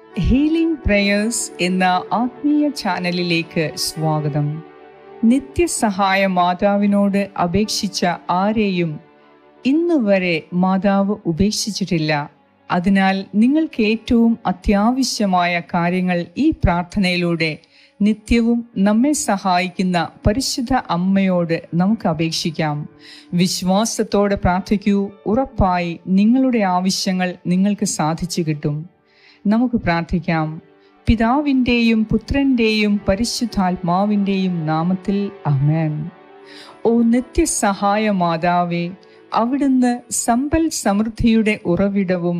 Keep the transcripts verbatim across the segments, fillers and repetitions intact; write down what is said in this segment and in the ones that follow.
Healing prayers എന്ന ആത്മീയ ചാനലിലേക്ക് സ്വാഗതം. നിത്യസഹായ മാതാവിനോട് അപേക്ഷിച്ച ആരെയും ഇന്നുവരെ മാതാവ് ഉപേക്ഷിച്ചിട്ടില്ല. അതിനാൽ നിങ്ങൾക്ക് ഏറ്റവും അത്യാവശ്യമായ കാര്യങ്ങൾ ഈ പ്രാർത്ഥനയിലൂടെ നിത്യവും നമ്മെ സഹായിക്കുന്ന പരിശുദ്ധ അമ്മയോട് നമുക്ക് അപേക്ഷിക്കാം. വിശ്വാസത്തോടെ പ്രാർത്ഥിക്കൂ. ഉറപ്പായി നിങ്ങളുടെ ആവശ്യങ്ങൾ നിങ്ങൾക്ക് സാധിച്ചു കിട്ടും. നമുക്ക് പ്രാർത്ഥിക്കാം. പിതാവിൻ്റെയും പുത്രൻ്റെയും പരിശുദ്ധാത്മാവിൻ്റെയും നാമത്തിൽ ആമേൻ. ഓ നിത്യസഹായ മാതാവേ, അവിടുന്ന് സമ്പൽ സമൃദ്ധിയുടെ ഉറവിടവും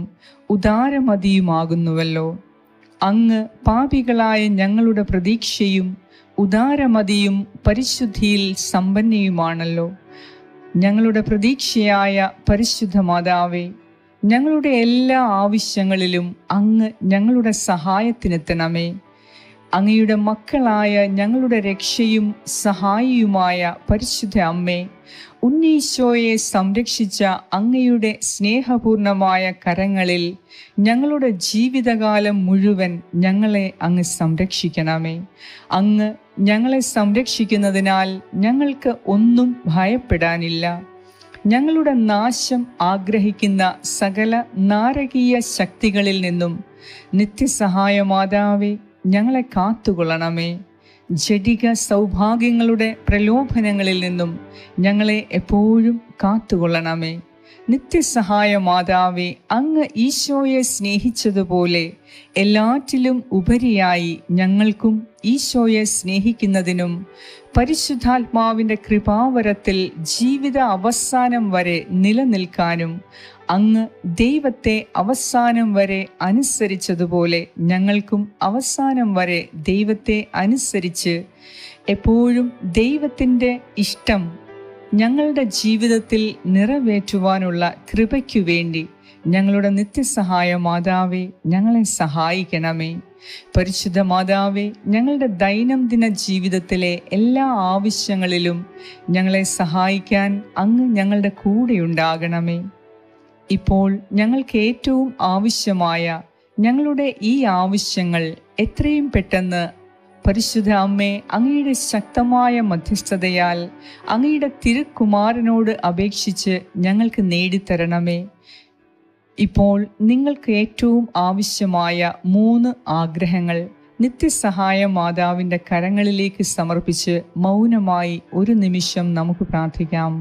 ഉദാരമതിയുമാകുന്നുവല്ലോ. അങ്ങ് പാപികളായ ഞങ്ങളുടെ പ്രതീക്ഷയും ഉദാരമതിയും പരിശുദ്ധിയിൽ സമ്പന്നയുമാണല്ലോ. ഞങ്ങളുടെ പ്രതീക്ഷയായ പരിശുദ്ധ മാതാവേ, ഞങ്ങളുടെ എല്ലാ ആവശ്യങ്ങളിലും അങ്ങ് ഞങ്ങളുടെ സഹായത്തിനെത്തണമേ. അങ്ങയുടെ മക്കളായ ഞങ്ങളുടെ രക്ഷയും സഹായിയുമായ പരിശുദ്ധ അമ്മേ, ഉണ്ണീശോയെ സംരക്ഷിച്ച അങ്ങയുടെ സ്നേഹപൂർണമായ കരങ്ങളിൽ ഞങ്ങളുടെ ജീവിതകാലം മുഴുവൻ ഞങ്ങളെ അങ്ങ് സംരക്ഷിക്കണമേ. അങ്ങ് ഞങ്ങളെ സംരക്ഷിക്കുന്നതിനാൽ ഞങ്ങൾക്ക് ഒന്നും ഭയപ്പെടാനില്ല. ഞങ്ങളുടെ നാശം ആഗ്രഹിക്കുന്ന സകല നാരകീയ ശക്തികളിൽ നിന്നും നിത്യസഹായ മാതാവേ ഞങ്ങളെ കാത്തുകൊള്ളണമേ. ജഡിക സൗഭാഗ്യങ്ങളുടെ പ്രലോഭനങ്ങളിൽ നിന്നും ഞങ്ങളെ എപ്പോഴും കാത്തുകൊള്ളണമേ. നിത്യസഹായ മാതാവേ, അങ്ങ് ഈശോയെ സ്നേഹിച്ചതുപോലെ എല്ലാറ്റിലും ഉപരിയായി ഞങ്ങൾക്കും ഈശോയെ സ്നേഹിക്കുന്നതിനും പരിശുദ്ധാത്മാവിൻ്റെ കൃപാവരത്തിൽ ജീവിത അവസാനം വരെ നിലനിൽക്കാനും അങ്ങ് ദൈവത്തെ അവസാനം വരെ അനുസരിച്ചതുപോലെ ഞങ്ങൾക്കും അവസാനം വരെ ദൈവത്തെ അനുസരിച്ച് എപ്പോഴും ദൈവത്തിൻ്റെ ഇഷ്ടം ഞങ്ങളുടെ ജീവിതത്തിൽ നിറവേറ്റുവാനുള്ള കൃപയ്ക്കു വേണ്ടി ഞങ്ങളുടെ നിത്യസഹായ മാതാവേ ഞങ്ങളെ സഹായിക്കണമേ. പരിശുദ്ധ മാതാവേ, ഞങ്ങളുടെ ദൈനംദിന ജീവിതത്തിലെ എല്ലാ ആവശ്യങ്ങളിലും ഞങ്ങളെ സഹായിക്കാൻ അങ്ങ് ഞങ്ങളുടെ കൂടെയുണ്ടാകണമേ. ഇപ്പോൾ ഞങ്ങൾക്ക് ഏറ്റവും ആവശ്യമായ ഞങ്ങളുടെ ഈ ആവശ്യങ്ങൾ എത്രയും പെട്ടെന്ന് പരിശുദ്ധ അമ്മേ, അങ്ങയുടെ ശക്തമായ മധ്യസ്ഥതയാൽ അങ്ങയുടെ തിരുക്കുമാരനോട് അപേക്ഷിച്ച് ഞങ്ങൾക്ക് നേടിത്തരണമേ. ഇപ്പോൾ നിങ്ങൾക്ക് ഏറ്റവും ആവശ്യമായ മൂന്ന് ആഗ്രഹങ്ങൾ നിത്യസഹായ മാതാവിൻ്റെ കരങ്ങളിലേക്ക് സമർപ്പിച്ച് മൗനമായി ഒരു നിമിഷം നമുക്ക് പ്രാർത്ഥിക്കാം.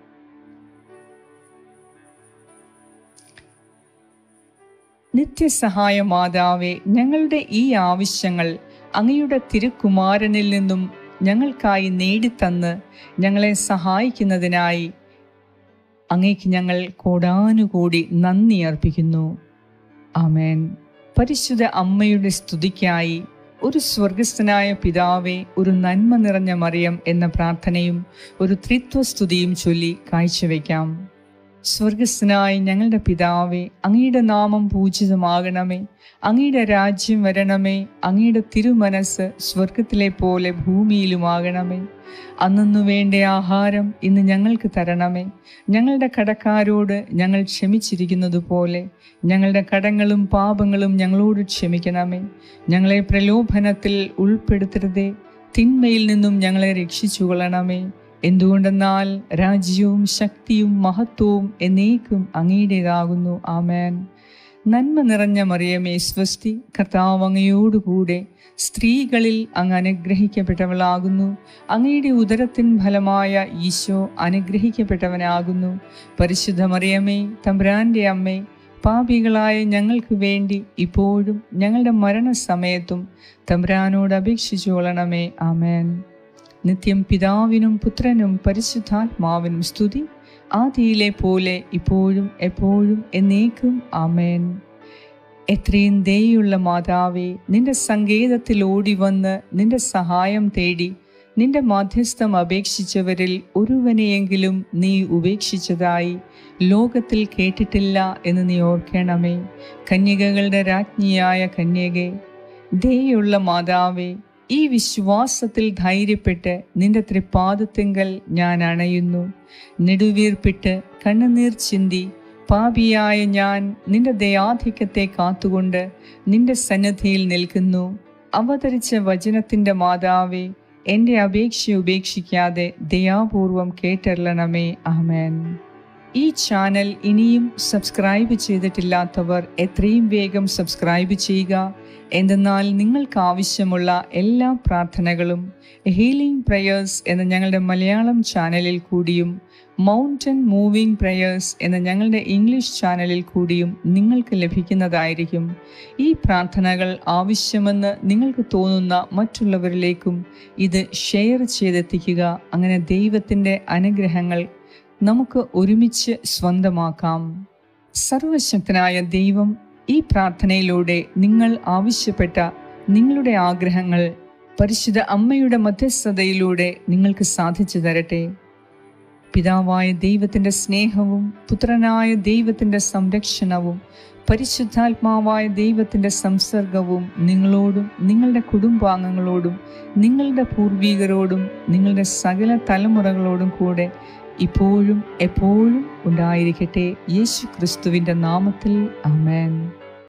നിത്യസഹായ മാതാവേ, ഞങ്ങളുടെ ഈ ആവശ്യങ്ങൾ അങ്ങയുടെ തിരുക്കുമാരനിൽ നിന്നും ഞങ്ങൾക്കായി നേടിത്തന്ന് ഞങ്ങളെ സഹായിക്കുന്നതിനായി അങ്ങേക്ക് ഞങ്ങൾ കോടാനുകൂടി നന്ദി അർപ്പിക്കുന്നു. ആമേൻ. പരിശുദ്ധ അമ്മയുടെ സ്തുതിക്കായി ഒരു സ്വർഗസ്ഥനായ പിതാവേ, ഒരു നന്മ നിറഞ്ഞ മറിയം എന്ന പ്രാർത്ഥനയും ഒരു ത്രിത്വസ്തുതിയും ചൊല്ലി കാഴ്ചവെക്കാം. സ്വർഗസ്ഥനായ ഞങ്ങളുടെ പിതാവേ, അങ്ങയുടെ നാമം പൂജിതമാകണമേ. അങ്ങയുടെ രാജ്യം വരണമേ. അങ്ങയുടെ തിരുമനസ് സ്വർഗത്തിലെ പോലെ ഭൂമിയിലുമാകണമേ. അന്നു വേണ്ട ആഹാരം ഇന്ന് ഞങ്ങൾക്ക് തരണമേ. ഞങ്ങളുടെ കടക്കാരോട് ഞങ്ങൾ ക്ഷമിച്ചിരിക്കുന്നത് പോലെ ഞങ്ങളുടെ കടങ്ങളും പാപങ്ങളും ഞങ്ങളോട് ക്ഷമിക്കണമേ. ഞങ്ങളെ പ്രലോഭനത്തിൽ ഉൾപ്പെടുത്തരുതേ, തിന്മയിൽ നിന്നും ഞങ്ങളെ രക്ഷിച്ചുകൊള്ളണമേ. എന്തുകൊണ്ടെന്നാൽ രാജ്യവും ശക്തിയും മഹത്വവും എന്നേക്കും അങ്ങയുടേതാകുന്നു. ആമേൻ. നന്മ നിറഞ്ഞ മറിയമേ സ്വസ്തി, കർത്താവ് അങ്ങയോടുകൂടെ സ്ത്രീകളിൽ അങ്ങ് അനുഗ്രഹിക്കപ്പെട്ടവളാകുന്നു. അങ്ങയുടെ ഉദരത്തിൻ ഫലമായ ഈശോ അനുഗ്രഹിക്കപ്പെട്ടവനാകുന്നു. പരിശുദ്ധ മറിയമേ, തമ്പുരാൻ്റെ അമ്മേ, പാപികളായ ഞങ്ങൾക്ക് വേണ്ടി ഇപ്പോഴും ഞങ്ങളുടെ മരണസമയത്തും തമ്പുരാനോട് അപേക്ഷിച്ചു കൊള്ളണമേ. ആമേൻ. നിത്യം പിതാവിനും പുത്രനും പരിശുദ്ധാത്മാവിനും സ്തുതി, ആദിയിലെ പോലെ ഇപ്പോഴും എപ്പോഴും എന്നേക്കും. ആമേൻ. എത്രയും ദയുള്ള മാതാവേ, നിന്റെ സങ്കേതത്തിൽ ഓടി വന്ന് നിന്റെ സഹായം തേടി നിന്റെ മാധ്യസ്ഥം അപേക്ഷിച്ചവരിൽ ഒരുവനെയെങ്കിലും നീ ഉപേക്ഷിച്ചതായി ലോകത്തിൽ കേട്ടിട്ടില്ല എന്ന് നീ ഓർക്കണമേ. കന്യകകളുടെ രാജ്ഞിയായ കന്യകേ, ദയുള്ള മാതാവേ, ഈ വിശ്വാസത്തിൽ ധൈര്യപ്പെട്ട് നിന്റെ തൃപ്പാദത്തിങ്കൽ ഞാൻ അണയുന്നു. നെടുവീർപ്പിട്ട് കണ്ണുനീർ ചിന്തി പാപിയായ ഞാൻ നിന്റെ ദയാധിക്യത്തെ കാത്തുകൊണ്ട് നിന്റെ സന്നിധിയിൽ നിൽക്കുന്നു. അവതരിച്ച വചനത്തിൻ്റെ മാതാവേ, എൻ്റെ അപേക്ഷ ഉപേക്ഷിക്കാതെ ദയാപൂർവം കേട്ടരുളണമേ. ആമേൻ. ഈ ചാനൽ ഇനിയും സബ്സ്ക്രൈബ് ചെയ്തിട്ടില്ലാത്തവർ എത്രയും വേഗം സബ്സ്ക്രൈബ് ചെയ്യുക. എന്തെന്നാൽ നിങ്ങൾക്ക് ആവശ്യമുള്ള എല്ലാ പ്രാർത്ഥനകളും ഹീലിംഗ് പ്രേയേഴ്സ് എന്ന ഞങ്ങളുടെ മലയാളം ചാനലിൽ കൂടിയും മൗണ്ടൻ മൂവിംഗ് പ്രേയേഴ്സ് എന്ന ഞങ്ങളുടെ ഇംഗ്ലീഷ് ചാനലിൽ കൂടിയും നിങ്ങൾക്ക് ലഭിക്കുന്നതായിരിക്കും. ഈ പ്രാർത്ഥനകൾ ആവശ്യമെന്ന് നിങ്ങൾക്ക് തോന്നുന്ന മറ്റുള്ളവരിലേക്കും ഇത് ഷെയർ ചെയ്തെത്തിക്കുക. അങ്ങനെ ദൈവത്തിൻ്റെ അനുഗ്രഹങ്ങൾ നമുക്ക് ഒരുമിച്ച് സ്വന്തമാക്കാം. സർവശക്തനായ ദൈവം ഈ പ്രാർത്ഥനയിലൂടെ നിങ്ങൾ ആവശ്യപ്പെട്ട നിങ്ങളുടെ ആഗ്രഹങ്ങൾ പരിശുദ്ധ അമ്മയുടെ മധ്യസ്ഥതയിലൂടെ നിങ്ങൾക്ക് സാധിച്ചു തരട്ടെ. പിതാവായ ദൈവത്തിൻ്റെ സ്നേഹവും പുത്രനായ ദൈവത്തിൻ്റെ സംരക്ഷണവും പരിശുദ്ധാത്മാവായ ദൈവത്തിൻ്റെ സംസർഗവും നിങ്ങളോടും നിങ്ങളുടെ കുടുംബാംഗങ്ങളോടും നിങ്ങളുടെ പൂർവികരോടും നിങ്ങളുടെ സകല തലമുറകളോടും കൂടെ ഇപ്പോഴും എപ്പോഴും ഉണ്ടായിരിക്കട്ടെ. യേശു ക്രിസ്തുവിൻ്റെ നാമത്തിൽ ആമേൻ.